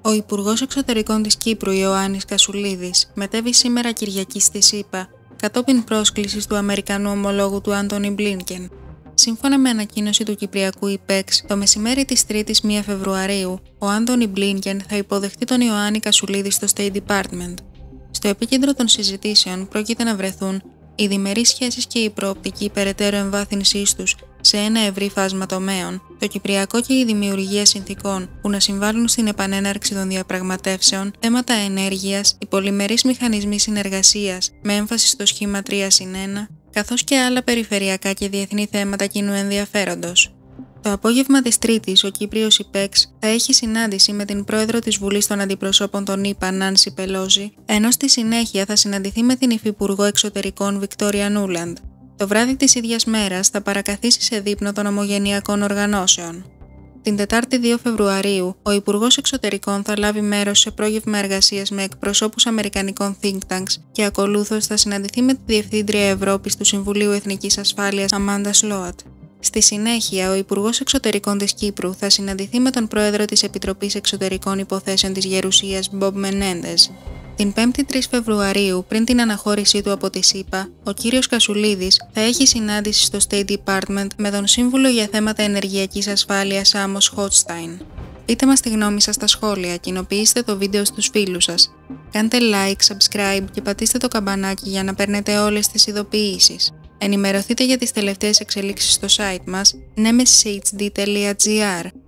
Ο Υπουργός Εξωτερικών της Κύπρου, Ιωάννης Κασουλίδης, μετέβη σήμερα Κυριακή στη ΣΥΠΑ κατόπιν πρόσκλησης του Αμερικανού ομολόγου του Άντονι Μπλίνκεν. Σύμφωνα με ανακοίνωση του Κυπριακού ΙΠΕΞ, το μεσημέρι της 3ης 1 Φεβρουαρίου, ο Άντονι Μπλίνκεν θα υποδεχτεί τον Ιωάννη Κασουλίδη στο State Department. Στο επίκεντρο των συζητήσεων πρόκειται να βρεθούν οι διμερείς σχέσεις και η προοπτική περαιτέρω εμβάθυνσής τους σε ένα ευρύ φάσμα τομέων, το Κυπριακό και η δημιουργία συνθηκών που να συμβάλλουν στην επανέναρξη των διαπραγματεύσεων, θέματα ενέργειας, οι πολυμερείς μηχανισμοί συνεργασίας με έμφαση στο σχήμα 3+1, καθώς και άλλα περιφερειακά και διεθνή θέματα κοινού ενδιαφέροντος. Το απόγευμα της Τρίτης, ο Κύπριος ΙΠΕΞ θα έχει συνάντηση με την πρόεδρο της Βουλής των Αντιπροσώπων των ΗΠΑ, Νάνσι Πελόζη, ενώ στη συνέχεια θα συναντηθεί με την Υφυπουργό Εξωτερικών Βικτόρια Νούλαντ. Το βράδυ της ίδιας μέρας θα παρακαθίσει σε δείπνο των ομογενειακών οργανώσεων. Την Τετάρτη 2 Φεβρουαρίου, ο Υπουργός Εξωτερικών θα λάβει μέρος σε πρόγευμα εργασίας με εκπροσώπους αμερικανικών think tanks και ακολούθως θα συναντηθεί με τη Διευθύντρια Ευρώπης του Συμβουλίου Εθνικής Ασφάλειας, Αμάντα Σλόατ. Στη συνέχεια, ο Υπουργός Εξωτερικών της Κύπρου θα συναντηθεί με τον Πρόεδρο της Επιτροπής Εξωτερικών Υποθέσεων της Γερουσίας, Μπομπ Μενέντες. Την 5η 3 Φεβρουαρίου, πριν την αναχώρησή του από τη ΣΥΠΑ, ο κύριος Κασουλίδης θα έχει συνάντηση στο State Department με τον Σύμβουλο για θέματα ενεργειακής ασφάλειας, Άμος Χότσταϊν. Πείτε μας τη γνώμη σας στα σχόλια, κοινοποιήστε το βίντεο στους φίλους σας. Κάντε like, subscribe και πατήστε το καμπανάκι για να παίρνετε όλες τις ειδοποιήσεις. Ενημερωθείτε για τις τελευταίες εξελίξεις στο site μας nemeshd.gr.